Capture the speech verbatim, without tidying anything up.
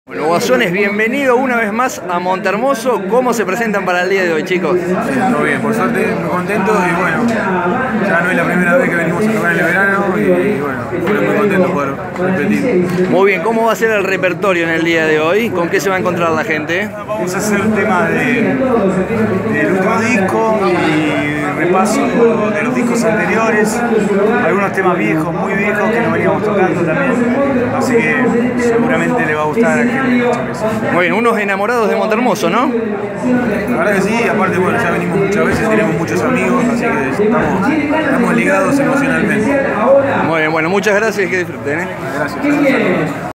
Bueno, Guasones, bienvenido una vez más a Montehermoso. ¿Cómo se presentan para el día de hoy, chicos? Sí, todo bien, por suerte muy contentos y bueno, ya no es la primera vez que venimos a tocar en el verano y bueno, bueno muy contentos por repetir. Muy bien, ¿cómo va a ser el repertorio en el día de hoy? ¿Con qué se va a encontrar la gente? Vamos a hacer temas de, del último disco y repaso de los discos anteriores, algunos temas viejos, muy viejos que no veníamos tocando también, así que seguramente le va a gustar a la gente. Muy bien, unos enamorados de Montehermoso, ¿no? La verdad que sí, aparte bueno, ya venimos muchas veces, tenemos muchos amigos, así que estamos, estamos ligados emocionalmente. Muy bien, bueno, muchas gracias y que disfruten, ¿eh? Gracias.